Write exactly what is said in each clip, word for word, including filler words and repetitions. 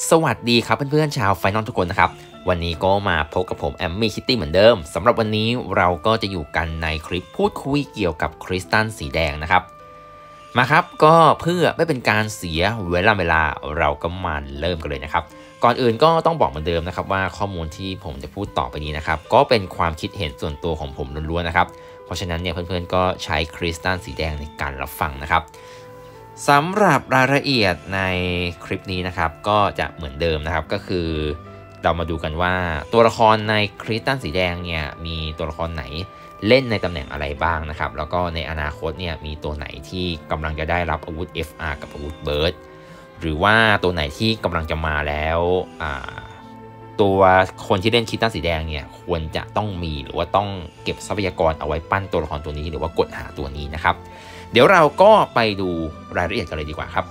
สวัสดีครับเพื่อนๆชาวไฟนอลทุกคนนะครับวันนี้ก็มาพบกับผมแอมมี่คิตตี้เหมือนเดิมสำหรับวันนี้เราก็จะอยู่กันในคลิปพูดคุยเกี่ยวกับคริสตัลสีแดงนะครับมาครับก็เพื่อไม่เป็นการเสียเวลาเวลาเราก็มาเริ่มกันเลยนะครับก่อนอื่นก็ต้องบอกเหมือนเดิมนะครับว่าข้อมูลที่ผมจะพูดต่อไปนี้นะครับก็เป็นความคิดเห็นส่วนตัวของผมล้วนๆนะครับเพราะฉะนั้นเนี่ยเพื่อนๆก็ใช้คริสตัลสีแดงในการรับฟังนะครับสำหรับรายละเอียดในคลิปนี้นะครับก็จะเหมือนเดิมนะครับก็คือเรามาดูกันว่าตัวละครในคริสตัลสีแดงเนี่ยมีตัวละครไหนเล่นในตำแหน่งอะไรบ้างนะครับแล้วก็ในอนาคตเนี่ยมีตัวไหนที่กำลังจะได้รับอาวุธ เอฟ อาร์ กับอาวุธเบิร์ดหรือว่าตัวไหนที่กำลังจะมาแล้วตัวคนที่เล่นคริสตัลสีแดงเนี่ยควรจะต้องมีหรือว่าต้องเก็บทรัพยากรเอาไว้ปั้นตัวละครตัวนี้หรือว่ากดหาตัวนี้นะครับเดี๋ยวเราก็ไปดูรายละเอียดกันเลยดีกว่าครับ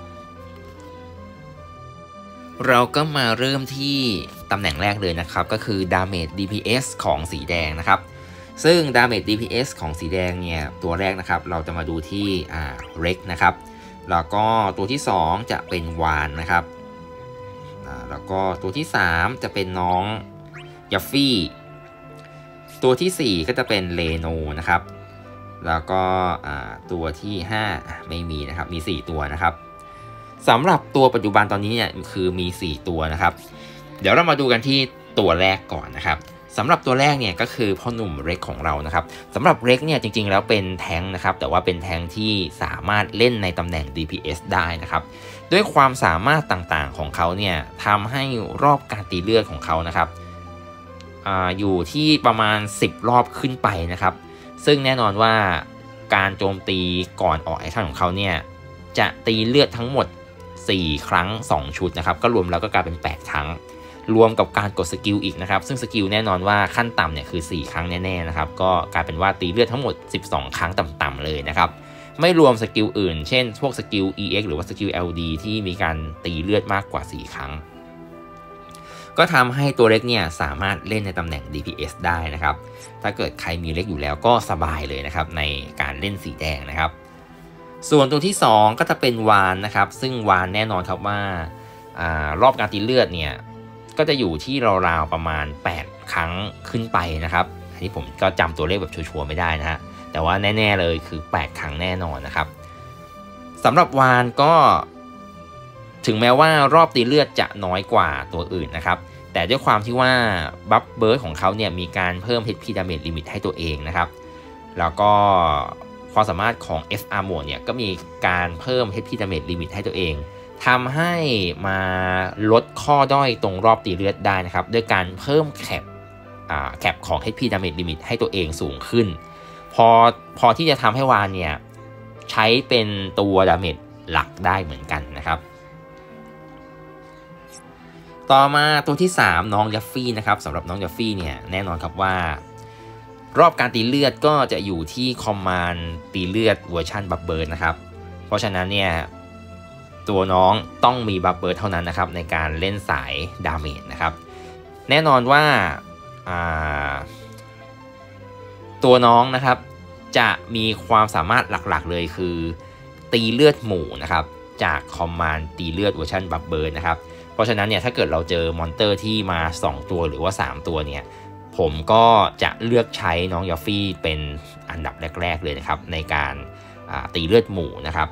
เราก็มาเริ่มที่ตำแหน่งแรกเลยนะครับก็คือ Damage ดี พี เอส ของสีแดงนะครับซึ่ง Damage ดี พี เอส ของสีแดงเนี่ยตัวแรกนะครับเราจะมาดูที่อ่า Rex นะครับแล้วก็ตัวที่สองจะเป็นวานนะครับอ่าแล้วก็ตัวที่สามจะเป็นน้องยัฟฟี่ตัวที่สี่ก็จะเป็นเลโนนะครับแล้วก็ตัวที่ห้าไม่มีนะครับมีสี่ตัวนะครับสำหรับตัวปัจจุบันตอนนี้เนี่ยคือมีสี่ตัวนะครับเดี๋ยวเรามาดูกันที่ตัวแรกก่อนนะครับสำหรับตัวแรกเนี่ยก็คือพ่อหนุ่มเร็กของเรานะครับสำหรับเร็กเนี่ยจริงๆแล้วเป็นแทงค์นะครับแต่ว่าเป็นแทงค์ที่สามารถเล่นในตำแหน่ง ดี พี เอส ได้นะครับด้วยความสามารถต่างๆของเขาเนี่ยทำให้รอบการตีเลือดของเขานะครับ อ, อยู่ที่ประมาณสิบรอบขึ้นไปนะครับซึ่งแน่นอนว่าการโจมตีก่อนออกแอคชั่นของเขาเนี่ยจะตีเลือดทั้งหมดสี่ครั้งสองชุดนะครับก็รวมแล้วก็กลายเป็นแปดครั้งรวมกับการกดสกิลอีกนะครับซึ่งสกิลแน่นอนว่าขั้นต่ำเนี่ยคือสี่ครั้งแน่ๆนะครับก็กลายเป็นว่าตีเลือดทั้งหมดสิบสองครั้งต่ำๆเลยนะครับไม่รวมสกิลอื่นเช่นพวกสกิล อี เอ็กซ์ หรือว่าสกิล แอล ดี ที่มีการตีเลือดมากกว่าสี่ครั้งก็ทำให้ตัวเล็กเนี่ยสามารถเล่นในตำแหน่ง ดี พี เอส ได้นะครับถ้าเกิดใครมีเล็กอยู่แล้วก็สบายเลยนะครับในการเล่นสีแดงนะครับส่วนตัวที่สองก็จะเป็นวานนะครับซึ่งวานแน่นอนครับว่าอารอบการตีเลือดเนี่ยก็จะอยู่ที่ราวๆประมาณแปดครั้งขึ้นไปนะครับอันนี้ผมก็จำตัวเลขแบบชัวร์ๆไม่ได้นะฮะแต่ว่าแน่ๆเลยคือแปดครั้งแน่นอนนะครับสำหรับวานก็ถึงแม้ว่ารอบตีเลือดจะน้อยกว่าตัวอื่นนะครับแต่ด้วยความที่ว่าบัฟเบิร์ดของเขาเนี่ยมีการเพิ่ม เอช พี Damage Limit ให้ตัวเองนะครับแล้วก็ความสามารถของ เอฟ อาร์ Mode เนี่ยก็มีการเพิ่ม เอช พี Damage Limit ให้ตัวเองทำให้มาลดข้อด้อยตรงรอบตีเลือดได้นะครับด้วยการเพิ่มแคปอ่าแคปของ เอช พี Damage Limit ให้ตัวเองสูงขึ้นพอพอที่จะทำให้วานเนี่ยใช้เป็นตัว Damage หลักได้เหมือนกันนะครับต่อมาตัวที่สามน้องยัฟฟี่นะครับสำหรับน้องยัฟฟี่เนี่ยแน่นอนครับว่ารอบการตีเลือดก็จะอยู่ที่คอมมานด์ตีเลือดเวอร์ชันบัฟเบิร์ดนะครับเพราะฉะนั้นเนี่ยตัวน้องต้องมีบัฟเบิร์ดเท่านั้นนะครับในการเล่นสายดาเมจนะครับแน่นอนว่าตัวน้องนะครับจะมีความสามารถหลักๆเลยคือตีเลือดหมู่นะครับจากคอมมานด์ตีเลือดเวอร์ชันบัฟเบิร์ดนะครับเพราะฉะนั้นเนี่ยถ้าเกิดเราเจอมอนเตอร์ที่มาสองตัวหรือว่าสามตัวเนี่ยผมก็จะเลือกใช้น้องยอฟฟี่เป็นอันดับแรกๆเลยนะครับในการตีเลือดหมู่นะครับ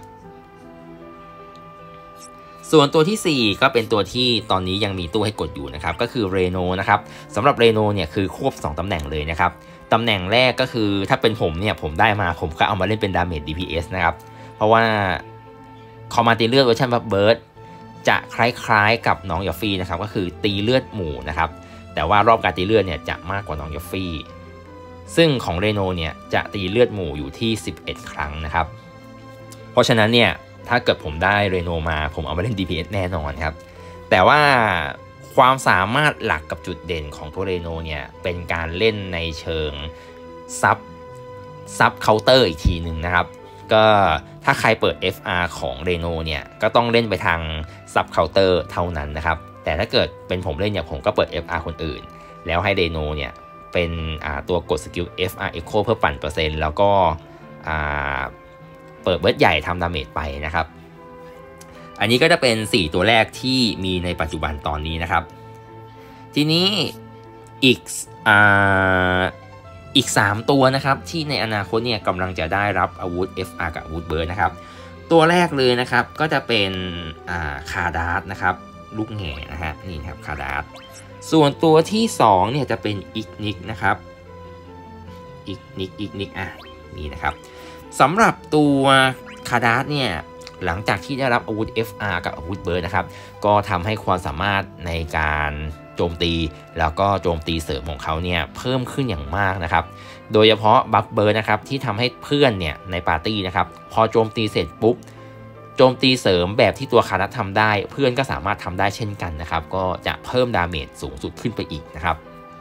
ส่วนตัวที่สี่ก็เป็นตัวที่ตอนนี้ยังมีตู้ให้กดอยู่นะครับก็คือเรโนนะครับสำหรับเรโนเนี่ยคือควบสองตำแหน่งเลยนะครับตำแหน่งแรกก็คือถ้าเป็นผมเนี่ยผมได้มาผมก็เอามาเล่นเป็นดาเมจ ดี พี เอส นะครับเพราะว่าคอมมานด์ตีเลือดเวอร์ชันบัฟเบิร์ดจะคล้ายๆกับน้องยอฟฟี่นะครับก็คือตีเลือดหมู่นะครับแต่ว่ารอบการตีเลือดเนี่ยจะมากกว่าน้องยอฟฟี่ซึ่งของเรโนเนี่ยจะตีเลือดหมู่อยู่ที่สิบเอ็ดครั้งนะครับเพราะฉะนั้นเนี่ยถ้าเกิดผมได้เรโนมาผมเอามาเล่น ดี พี เอส แน่นอนครับแต่ว่าความสามารถหลักกับจุดเด่นของตัวเรโนเนี่ยเป็นการเล่นในเชิงซับซับเคาน์เตอร์อีกทีหนึ่งนะครับก็ถ้าใครเปิด เอฟ อาร์ ของเรโนเนี่ยก็ต้องเล่นไปทางซับเคาน์เตอร์เท่านั้นนะครับแต่ถ้าเกิดเป็นผมเล่นเนี่ยผมก็เปิด เอฟ อาร์ คนอื่นแล้วให้เรโนเนี่ยเป็นตัวกดสกิล เอฟ อาร์ Echo เพื่อปั่นเปอร์เซ็นต์แล้วก็เปิดเบิร์ดใหญ่ทำดาเมจไปนะครับอันนี้ก็จะเป็นสี่ตัวแรกที่มีในปัจจุบันตอนนี้นะครับทีนี้อีกอ่าอีกสามตัวนะครับที่ในอนาคตเนี่ยกำลังจะได้รับอาวุธ เอฟ อาร์ กับอาวุธเบิร์ดนะครับตัวแรกเลยนะครับก็จะเป็นอ่าคาดาร์ดนะครับลูกแง่นะฮะนี่ครับคาดาร์ดส่วนตัวที่สองเนี่ยจะเป็นอิกนิกนะครับอิกนิกอิกนิกอ่ะนี่นะครับสำหรับตัวคาดาร์ดเนี่ยหลังจากที่ได้รับอาวุธ เอฟ อาร์ กับอาวุธเบิร์ดนะครับก็ทำให้ความสามารถในการโจมตีแล้วก็โจมตีเสริมของเขาเนี่ยเพิ่มขึ้นอย่างมากนะครับโดยเฉพาะบัฟเบิร์ดนะครับที่ทำให้เพื่อนเนี่ยในปาร์ตี้นะครับพอโจมตีเสร็จปุ๊บโจมตีเสริมแบบที่ตัวคานัททำได้เพื่อนก็สามารถทำได้เช่นกันนะครับก็จะเพิ่มดาเมจสูงสุดขึ้นไปอีกนะครับ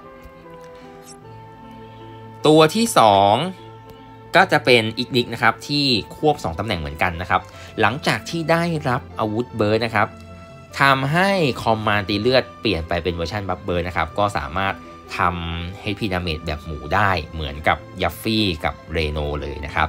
ตัวที่สองก็จะเป็นอีกนิกนะครับที่ควบสองตำแหน่งเหมือนกันนะครับหลังจากที่ได้รับอาวุธเบิร์ดนะครับทำให้คอมมานด์ตีเลือดเปลี่ยนไปเป็นเวอร์ชันบัฟเบิร์ดนะครับก็สามารถทำ เอช พี damage แบบหมูได้เหมือนกับยัฟฟี่กับเรโนเลยนะครับ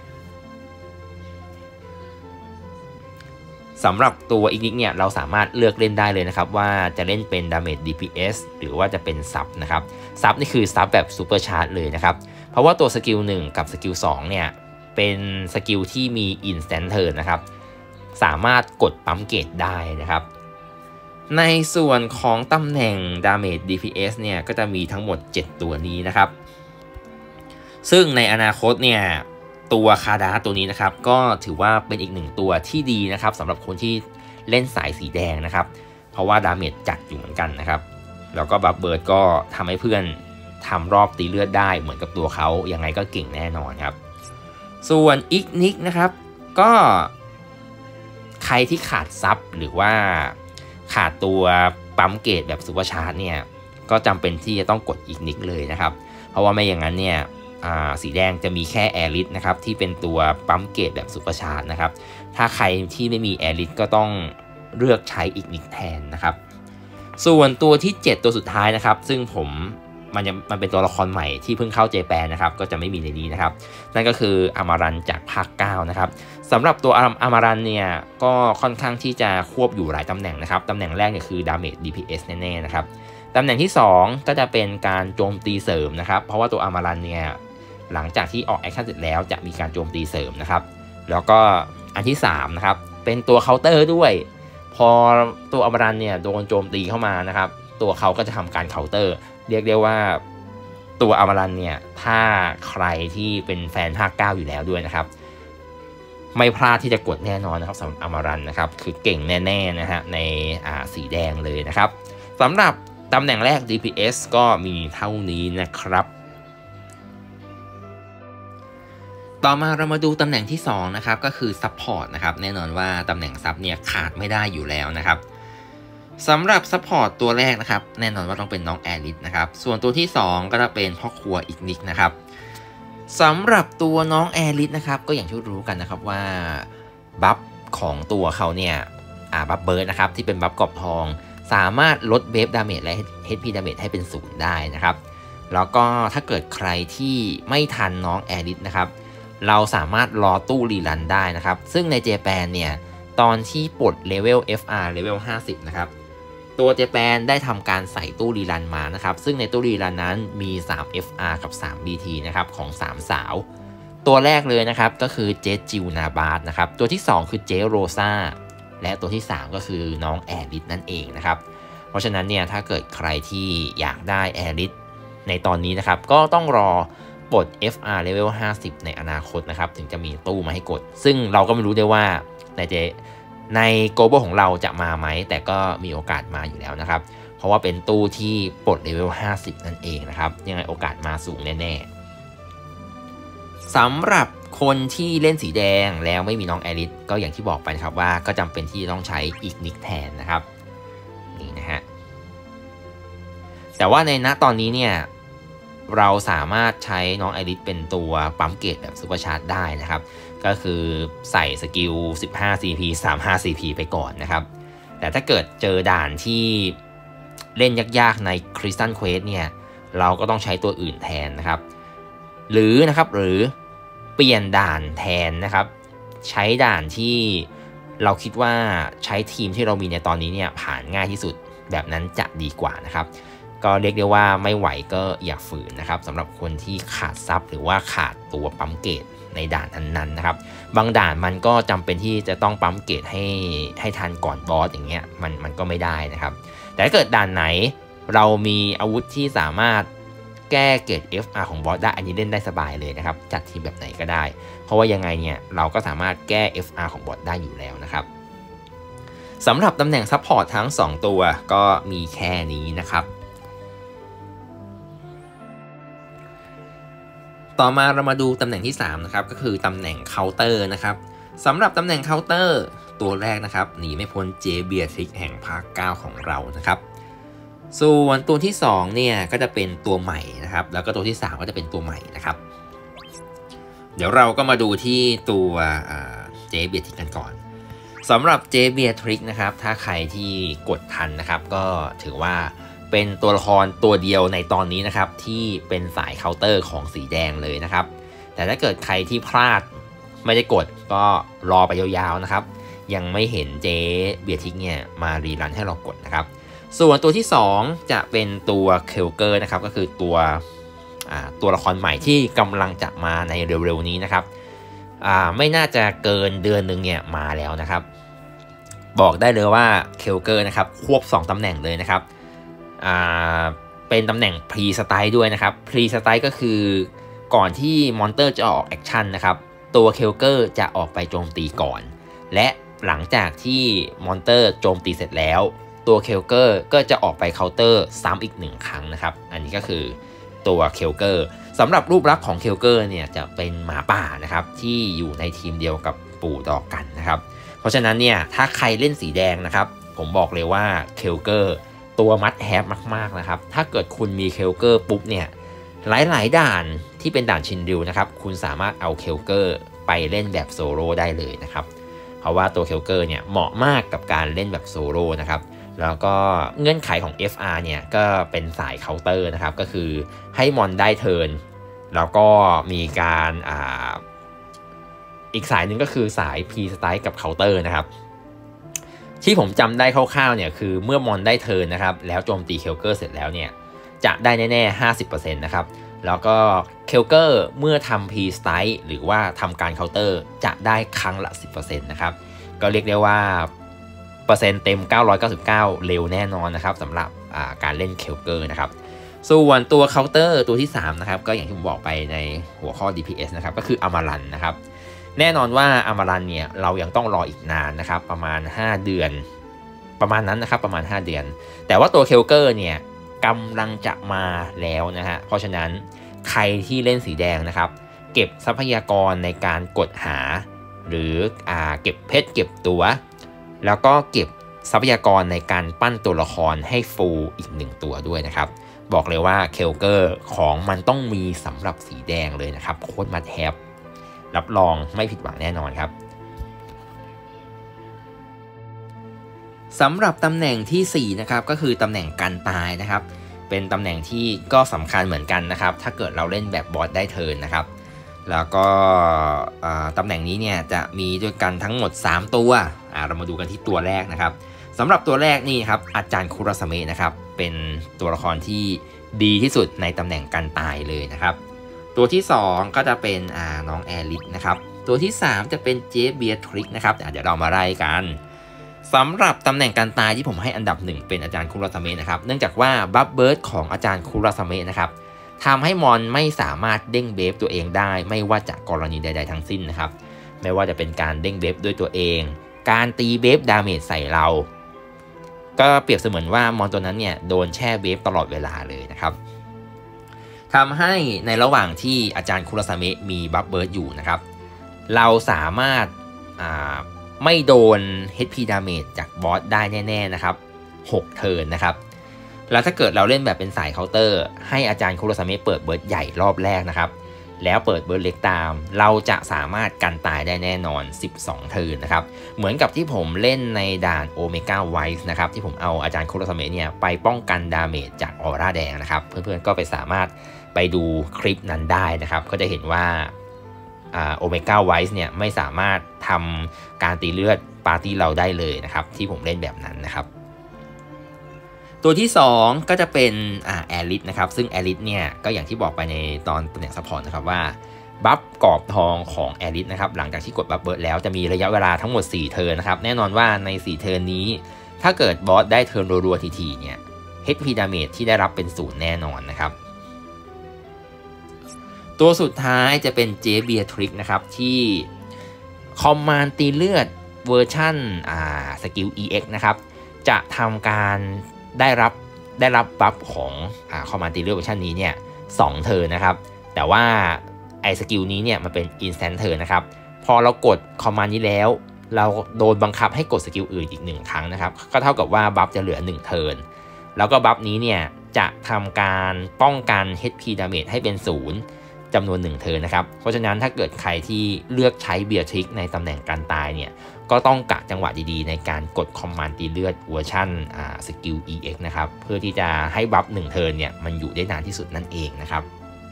สำหรับตัวอีกนิกเนี่ยเราสามารถเลือกเล่นได้เลยนะครับว่าจะเล่นเป็น damage ดี พี เอส หรือว่าจะเป็นซับนะครับซับนี่คือซับแบบซูเปอร์ชาร์จเลยนะครับเพราะว่าตัวสกิลหนึ่งกับสกิลสองเนี่ยเป็นสกิลที่มี instant turn นะครับสามารถกดปั๊มเกรดได้นะครับในส่วนของตำแหน่ง damage ดี พี เอส เนี่ยก็จะมีทั้งหมดเจ็ดตัวนี้นะครับซึ่งในอนาคตเนี่ยตัวคาดาตัวนี้นะครับก็ถือว่าเป็นอีกหนึ่งตัวที่ดีนะครับสำหรับคนที่เล่นสายสีแดงนะครับเพราะว่าดาเมจจัดอยู่เหมือนกันนะครับแล้วก็บัฟเบิร์ดก็ทำให้เพื่อนทำรอบตีเลือดได้เหมือนกับตัวเขายังไงก็เก่งแน่นอนครับส่วนอิกนิกนะครับก็ใครที่ขาดซับหรือว่าขาดตัวปั๊มเกรดแบบซูเปอร์ชาร์จเนี่ยก็จำเป็นที่จะต้องกดอิกนิกเลยนะครับเพราะว่าไม่อย่างนั้นเนี่ยสีแดงจะมีแค่แอริสนะครับที่เป็นตัวปั๊มเกรดแบบซูเปอร์ชาร์จนะครับถ้าใครที่ไม่มีแอริสก็ต้องเลือกใช้อิกนิกแทนนะครับส่วนตัวที่เจ็ดตัวสุดท้ายนะครับซึ่งผมมันจะมันเป็นตัวละครใหม่ที่เพิ่งเข้าเจแปนนะครับก็จะไม่มีในนี้นะครับนั่นก็คืออมารันจากภาคเก้านะครับสำหรับตัวอมารันเนี่ยก็ค่อนข้างที่จะควบอยู่หลายตำแหน่งนะครับตำแหน่งแรกเนี่ยคือ damage ดี พี เอส แน่ๆนะครับตำแหน่งที่สองก็จะเป็นการโจมตีเสริมนะครับเพราะว่าตัวอมารันเนี่ยหลังจากที่ออกแอคชั่นเสร็จแล้วจะมีการโจมตีเสริมนะครับแล้วก็อันที่สามนะครับเป็นตัวเคาน์เตอร์ด้วยพอตัวอมารันเนี่ยโดนโจมตีเข้ามานะครับตัวเขาก็จะทำการเคาน์เตอร์เรียกได้ว่าตัวอมารันเนี่ยถ้าใครที่เป็นแฟนภาคเก้าอยู่แล้วด้วยนะครับไม่พลาดที่จะกดแน่นอนนะครับสำหรับอมารันนะครับคือเก่งแน่ๆนะฮะในอ่าสีแดงเลยนะครับสำหรับตำแหน่งแรก ดี พี เอส ก็มีเท่านี้นะครับต่อมาเรามาดูตำแหน่งที่สองนะครับก็คือซัพพอร์ตนะครับแน่นอนว่าตำแหน่งซับเนี่ยขาดไม่ได้อยู่แล้วนะครับสำหรับซัพพอร์ตตัวแรกนะครับแน่นอนว่าต้องเป็นน้องแอริสนะครับส่วนตัวที่สองก็จะเป็นพ่อครัวอิกนิกนะครับสำหรับตัวน้องแอริสนะครับก็อย่างที่รู้กันนะครับว่าบัฟของตัวเขาเนี่ยอ่าบัฟเบิร์ดนะครับที่เป็นบัฟกรอบทองสามารถลดเวฟดาเมจและ เอช พี ดาเมจให้เป็นศูนย์ได้นะครับแล้วก็ถ้าเกิดใครที่ไม่ทันน้องแอริสนะครับเราสามารถรอตู้รีรันได้นะครับซึ่งในเจแปนเนี่ยตอนที่ปลดเลเวล เอฟ อาร์ เลเวลห้าสิบนะครับตัวเจแปนได้ทำการใส่ตู้รีรันมานะครับซึ่งในตู้รีรันนั้นมีสาม เอฟ อาร์ กับสาม บี ที นะครับของสามสาวตัวแรกเลยนะครับก็คือเจจิวนาบาร์ดนะครับตัวที่สองคือเจโรซาและตัวที่สามก็คือน้องแอริสนั่นเองนะครับเพราะฉะนั้นเนี่ยถ้าเกิดใครที่อยากได้แอริสในตอนนี้นะครับก็ต้องรอปลด เอฟ อาร์ Level ห้าสิบในอนาคตนะครับถึงจะมีตู้มาให้กดซึ่งเราก็ไม่รู้ได้ว่าในเจในโกลบอลของเราจะมาไหมแต่ก็มีโอกาสมาอยู่แล้วนะครับเพราะว่าเป็นตู้ที่ปลด Level ห้าสิบนั่นเองนะครับยังไงโอกาสมาสูงแน่ๆสำหรับคนที่เล่นสีแดงแล้วไม่มีน้องแอริสก็อย่างที่บอกไปนะครับว่าก็จำเป็นที่ต้องใช้อีกนิกแทนนะครับนี่นะฮะแต่ว่าในณตอนนี้เนี่ยเราสามารถใช้น้องแอริสเป็นตัวปั๊มเกรดแบบซูเปอร์ชาร์จได้นะครับก็คือใส่สกิล สิบห้า ซี พี สามสิบห้า ซี พี ไปก่อนนะครับแต่ถ้าเกิดเจอด่านที่เล่นยากๆใน Crystal Quest เนี่ยเราก็ต้องใช้ตัวอื่นแทนนะครับหรือนะครับหรือเปลี่ยนด่านแทนนะครับใช้ด่านที่เราคิดว่าใช้ทีมที่เรามีในตอนนี้เนี่ยผ่านง่ายที่สุดแบบนั้นจะดีกว่านะครับก็เรียกได้ว่าไม่ไหวก็อย่าฝืนนะครับสำหรับคนที่ขาดซับหรือว่าขาดตัวปั๊มเกรดในด่านนั้นๆนะครับบางด่านมันก็จำเป็นที่จะต้องปั๊มเกรดให้ให้ทันก่อนบอสอย่างเงี้ยมันมันก็ไม่ได้นะครับแต่ถ้าเกิดด่านไหนเรามีอาวุธที่สามารถแก้เกรด เอฟ อาร์ ของบอสได้อันนี้เล่นได้สบายเลยนะครับจัดทีมแบบไหนก็ได้เพราะว่ายังไงเนี่ยเราก็สามารถแก้ เอฟ อาร์ ของบอสได้อยู่แล้วนะครับสำหรับตำแหน่งซัพพอร์ตทั้งสองตัวก็มีแค่นี้นะครับต่อมาเรามาดูตำแหน่งที่สามนะครับก็คือตำแหน่งเคาน์เตอร์นะครับสำหรับตำแหน่งเคาน์เตอร์ตัวแรกนะครับหนีไม่พ้นเจเบียทริกแห่งภาคเก้าของเรานะครับส่วนตัวที่สองเนี่ยก็จะเป็นตัวใหม่นะครับแล้วก็ตัวที่สามก็จะเป็นตัวใหม่นะครับเดี๋ยวเราก็มาดูที่ตัวเจเบียทริกกันก่อนสำหรับเจเบียทริกนะครับถ้าใครที่กดทันนะครับก็ถือว่าเป็นตัวละครตัวเดียวในตอนนี้นะครับที่เป็นสายเคาน์เตอร์ของสีแดงเลยนะครับแต่ถ้าเกิดใครที่พลาดไม่ได้กดก็รอไปยาวๆนะครับยังไม่เห็นเจเบียทริกเนี่ยมารีรันให้เรากดนะครับส่วนตัวที่สองจะเป็นตัวเคลเกอร์นะครับก็คือตัวตัวละครใหม่ที่กำลังจะมาในเร็วๆนี้นะครับไม่น่าจะเกินเดือนหนึ่งเนี่ยมาแล้วนะครับบอกได้เลยว่าเคลเกอร์นะครับควบสองตำแหน่งเลยนะครับเป็นตำแหน่งพรีสไตล์ด้วยนะครับพรีสไตล์ก็คือก่อนที่มอนเตอร์จะออกแอคชั่นนะครับตัวเคลเกอร์จะออกไปโจมตีก่อนและหลังจากที่มอนเตอร์โจมตีเสร็จแล้วตัวเคลเกอร์ก็จะออกไปเคาน์เตอร์ซ้ำอีกหนึ่งครั้งนะครับอันนี้ก็คือตัวเคลเกอร์สำหรับรูปลักษณ์ของเคลเกอร์เนี่ยจะเป็นหมาป่านะครับที่อยู่ในทีมเดียวกับปู่ดอกกันนะครับเพราะฉะนั้นเนี่ยถ้าใครเล่นสีแดงนะครับผมบอกเลยว่าเคลเกอร์ตัวมัดแฮปมากๆนะครับถ้าเกิดคุณมีเคลเกอร์ปุ๊บเนี่ยหลายๆด่านที่เป็นด่านชินริวนะครับคุณสามารถเอาเคลเกอร์ไปเล่นแบบโซโล่ได้เลยนะครับเพราะว่าตัวเคลเกอร์เนี่ยเหมาะมากกับการเล่นแบบโซโล่นะครับแล้วก็เงื่อนไขของ เอฟ อาร์ เนี่ยก็เป็นสายเคาน์เตอร์นะครับก็คือให้มอนได้เทิร์นแล้วก็มีการอ่าอีกสายหนึ่งก็คือสาย P สไตล์กับเคาน์เตอร์นะครับที่ผมจำได้คร่าวๆเนี่ยคือเมื่อมอนได้เทิร์นนะครับแล้วโจมตีเคลเกอร์เสร็จแล้วเนี่ยจะได้แน่ๆ ห้าสิบเปอร์เซ็นต์ นะครับแล้วก็เคลเกอร์เมื่อทำ P สไตล์หรือว่าทำการเคาน์เตอร์จะได้ครั้งละ สิบเปอร์เซ็นต์ นะครับก็เรียกได้ว่าเปอร์เซ็นต์เต็มเก้าร้อยเก้าสิบเก้าเร็วแน่นอนนะครับสำหรับการเล่นเคลเกอร์นะครับส่วนตัวเคาน์เตอร์ตัวที่สามนะครับก็อย่างที่ผมบอกไปในหัวข้อ ดี พี เอส นะครับก็คืออมารันนะครับแน่นอนว่าอมารันเนี่ยเรายังต้องรออีกนานนะครับประมาณห้าเดือนประมาณนั้นนะครับประมาณห้าเดือนแต่ว่าตัวเคลเกอร์เนี่ยกำลังจะมาแล้วนะฮะเพราะฉะนั้นใครที่เล่นสีแดงนะครับเก็บทรัพยากรในการกดหาหรืออ่าเก็บเพชรเก็บตัวแล้วก็เก็บทรัพยากรในการปั้นตัวละครให้ฟูลอีกหนึ่งตัวด้วยนะครับบอกเลยว่าเคลเกอร์ของมันต้องมีสำหรับสีแดงเลยนะครับโคตรมัดแฮปรับรองไม่ผิดหวังแน่นอนครับสำหรับตำแหน่งที่สี่นะครับก็คือตำแหน่งกันตายนะครับเป็นตำแหน่งที่ก็สำคัญเหมือนกันนะครับถ้าเกิดเราเล่นแบบบอสได้เทิร์นนะครับแล้วก็ตำแหน่งนี้เนี่ยจะมีด้วยกันทั้งหมดสามตัวเรามาดูกันที่ตัวแรกนะครับสำหรับตัวแรกนี่ครับอาจารย์คุราสเมะนะครับเป็นตัวละครที่ดีที่สุดในตำแหน่งกันตายเลยนะครับตัวที่สองก็จะเป็นน้องแอริสนะครับตัวที่สามจะเป็นเจเบียทริกนะครับเดี๋ยวเรามาไล่กันสำหรับตำแหน่งการตายที่ผมให้อันดับหนึ่งเป็นอาจารย์คุราสเมะนะครับเนื่องจากว่าบัฟเบิร์ดของอาจารย์คุราสเมะนะครับทำให้มอนไม่สามารถเด้งเบฟตัวเองได้ไม่ว่าจากกรณีใดๆทั้งสิ้นนะครับไม่ว่าจะเป็นการเด้งเบฟด้วยตัวเองการตีเบฟดาเมจใส่เราก็เปรียบเสมือนว่ามอนตัวนั้นเนี่ยโดนแช่เบฟตลอดเวลาเลยนะครับทำให้ในระหว่างที่อาจารย์คุราสเมะมีบัฟเบิร์ดอยู่นะครับเราสามารถไม่โดน เอช พี damage จากบอสได้แน่ๆนะครับหกเทิร์นนะครับแล้วถ้าเกิดเราเล่นแบบเป็นสายเคาน์เตอร์ให้อาจารย์คุราสเมะเปิดเบิร์ดใหญ่รอบแรกนะครับแล้วเปิดเบิร์ดเล็กตามเราจะสามารถกันตายได้แน่นอนสิบสองเทิร์นนะครับเหมือนกับที่ผมเล่นในด่านโอเมก้าไวส์นะครับที่ผมเอาอาจารย์คุราสเมะเนี่ยไปป้องกันดาเมจจากออร่าแดงนะครับเพื่อนๆก็ไปสามารถไปดูคลิปนั้นได้นะครับก็จะเห็นว่าโอเมก้าไวส์เนี่ยไม่สามารถทำการตีเลือดปาร์ตี้เราได้เลยนะครับที่ผมเล่นแบบนั้นนะครับตัวที่สองก็จะเป็นอ่าแอริสนะครับซึ่งแอริสเนี่ยก็อย่างที่บอกไปในตอนตำแหน่งซัพพอร์ตนะครับว่าบัฟกรอบทองของแอริสนะครับหลังจากที่กดบัฟเบิร์ดแล้วจะมีระยะเวลาทั้งหมดสี่เทิร์นนะครับแน่นอนว่าในสี่เทิร์นนี้ถ้าเกิดบอสได้เทิร์นรัวๆทีๆเนี่ย เอช พี damage ที่ได้รับเป็นศูนย์แน่นอนนะครับตัวสุดท้ายจะเป็นเจเบียทริกนะครับที่คอมมานด์ตีเลือดเวอร์ชั่นอ่าสกิล อี เอ็กซ์ นะครับจะทำการได้รับได้รับบัฟของอ่าคอมมานด์ตีเลือดเวอร์ชันนี้เนี่ยสองเทิร์นนะครับแต่ว่าไอสกิลนี้เนี่ยมันเป็น instant turn นะครับพอเรากดคอมมานด์นี้แล้วเราโดนบังคับให้กดสกิลอื่นอีกหนึ่งครั้งนะครับก็เท่ากับว่าบัฟจะเหลือหนึ่งเทิร์นแล้วก็บัฟนี้เนี่ยจะทำการป้องกัน เอช พี damage ให้เป็นศูนย์จำนวนหนึ่งเทิร์นนะครับเพราะฉะนั้นถ้าเกิดใครที่เลือกใช้เบียร์ทริกในตำแหน่งการตายเนี่ยก็ต้องกะจังหวะดีๆในการกดคอมมานด์ตีเลือดเวอร์ชันอ่าสกิล อี เอ็กซ์ นะครับเพื่อที่จะให้บัฟหนึ่งเทิร์นเนี่ยมันอยู่ได้นานที่สุดนั่นเองนะครับ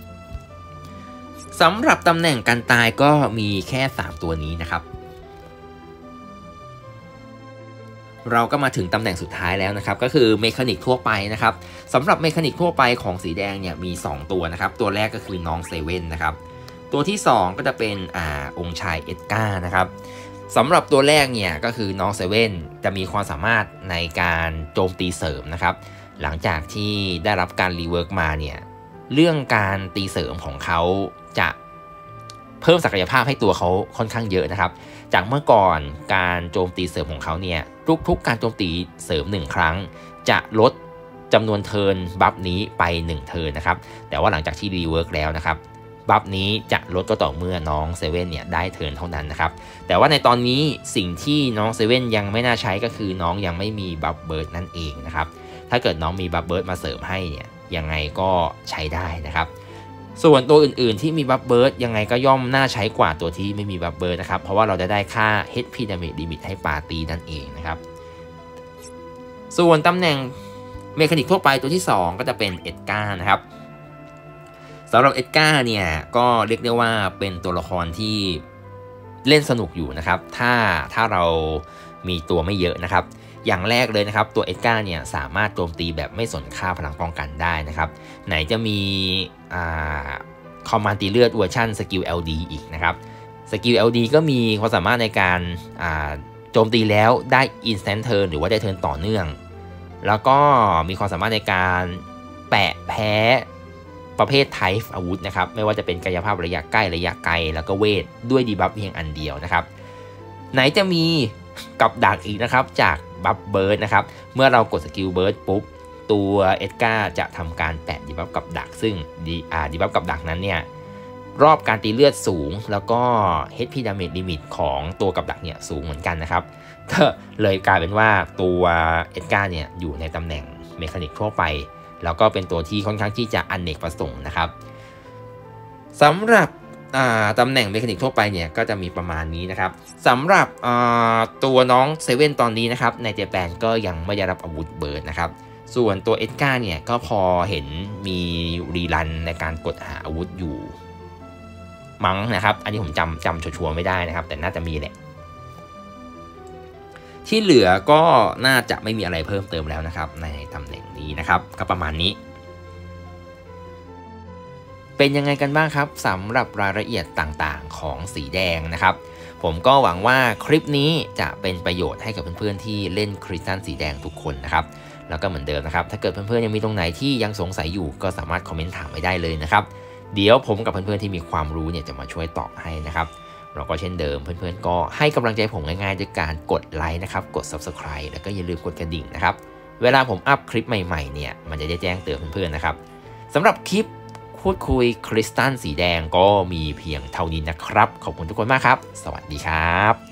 สำหรับตำแหน่งการตายก็มีแค่สามตัวนี้นะครับเราก็มาถึงตำแหน่งสุดท้ายแล้วนะครับก็คือเมคานิกทั่วไปนะครับสำหรับเมคานิกทั่วไปของสีแดงเนี่ยมีสองตัวนะครับตัวแรกก็คือน้องเซเว่นนะครับตัวที่สองก็จะเป็นอ่าองค์ชายเอ็ดการ์นะครับสำหรับตัวแรกเนี่ยก็คือน้องเซเว่นจะมีความสามารถในการโจมตีเสริมนะครับหลังจากที่ได้รับการรีเวิร์กมาเนี่ยเรื่องการตีเสริมของเขาจะเพิ่มศักยภาพให้ตัวเขาค่อนข้างเยอะนะครับจากเมื่อก่อนการโจมตีเสริมของเขาเนี่ยทุกๆการโจมตีเสริมหนึ่งครั้งจะลดจำนวนเทิร์นบัฟนี้ไปหนึ่งเทิร์นนะครับแต่ว่าหลังจากที่รีเวิร์กแล้วนะครับบัฟนี้จะลดก็ต่อเมื่อน้องเซเว่นเนี่ยได้เทิร์นเท่านั้นนะครับแต่ว่าในตอนนี้สิ่งที่น้องเซเว่นยังไม่น่าใช้ก็คือน้องยังไม่มีบัฟเบิร์ดนั่นเองนะครับถ้าเกิดน้องมีบัฟเบิร์ดมาเสริมให้เนี่ยยังไงก็ใช้ได้นะครับส่วนตัวอื่นๆที่มีบัฟเบิร์ดยังไงก็ย่อมน่าใช้กว่าตัวที่ไม่มีบัฟเบิร์ดนะครับเพราะว่าเราจะได้ค่า เอช พี damage limit ให้ปาร์ตี้นั่นเองนะครับส่วนตำแหน่งเมคานิกทั่วไปตัวที่สองก็จะเป็นเอ็ดการ์นะครับสำหรับเอ็ดการ์เนี่ยก็เรียกได้ว่าเป็นตัวละครที่เล่นสนุกอยู่นะครับถ้าถ้าเรามีตัวไม่เยอะนะครับอย่างแรกเลยนะครับตัวเอ็ดการ์เนี่ยสามารถโจมตีแบบไม่สนค่าพลังป้องกันได้นะครับไหนจะมีคอมมานด์ตีเลือดเวอร์ชันสกิล แอล ดี อีกนะครับสกิล แอล ดี ก็มีความสามารถในการโจมตีแล้วได้ instant turn หรือว่าได้เทิร์นต่อเนื่องแล้วก็มีความสามารถในการแปะแพ้ประเภท type อาวุธนะครับไม่ว่าจะเป็นกายภาพระยะใกล้ระยะไกลแล้วก็เวทด้วยดีบัฟเพียงอันเดียวนะครับไหนจะมีกับดักอีกนะครับจากบัฟเบิร์ดนะครับเมื่อเรากดสกิลเบิร์ดปุ๊บตัวเอ็ดการ์จะทำการแปะดีบัฟกับดักซึ่งดีอ่าดีบัฟกับดักนั้นเนี่ยรอบการตีเลือดสูงแล้วก็ เอช พี damage limit ของตัวกับดักเนี่ยสูงเหมือนกันนะครับก็เลยกลายเป็นว่าตัวเอ็ดการ์เนี่ยอยู่ในตำแหน่งเมคานิกทั่วไปแล้วก็เป็นตัวที่ค่อนข้างที่จะอเนกประสงค์นะครับสำหรับตำแหน่งเมคานิกทั่วไปเนี่ยก็จะมีประมาณนี้นะครับสำหรับตัวน้องเซเว่นตอนนี้นะครับในเจแปนก็ยังไม่ได้รับอาวุธเบิร์ดนะครับส่วนตัวเอ็ดการ์เนี่ยก็พอเห็นมีรีรันในการกดหาอาวุธอยู่มั้งนะครับอันนี้ผมจำจำชัวร์ไม่ได้นะครับแต่น่าจะมีแหละที่เหลือก็น่าจะไม่มีอะไรเพิ่มเติมแล้วนะครับในตำแหน่งนี้นะครับก็ประมาณนี้เป็นยังไงกันบ้างครับสำหรับรายละเอียดต่างๆของสีแดงนะครับผมก็หวังว่าคลิปนี้จะเป็นประโยชน์ให้กับเพื่อนๆที่เล่นคริสตัลสีแดงทุกคนนะครับแล้วก็เหมือนเดิมนะครับถ้าเกิดเพื่อนๆยังมีตรงไหนที่ยังสงสัยอยู่ก็สามารถคอมเมนต์ถามไว้ได้เลยนะครับเดี๋ยวผมกับเพื่อนๆที่มีความรู้เนี่ยจะมาช่วยตอบให้นะครับเราก็เช่นเดิมเพื่อนๆก็ให้กำลังใจผมง่ายๆด้วยการกดไลค์นะครับกด ซับสไครบ์ แล้วก็อย่าลืมกดกระดิ่งนะครับเวลาผมอัพคลิปใหม่ๆเนี่ยมันจะได้แจ้งเตือนเพื่อนๆนะครับสำหรับคลิปพูดคุยคริสตัลสีแดงก็มีเพียงเท่านี้นะครับขอบคุณทุกคนมากครับสวัสดีครับ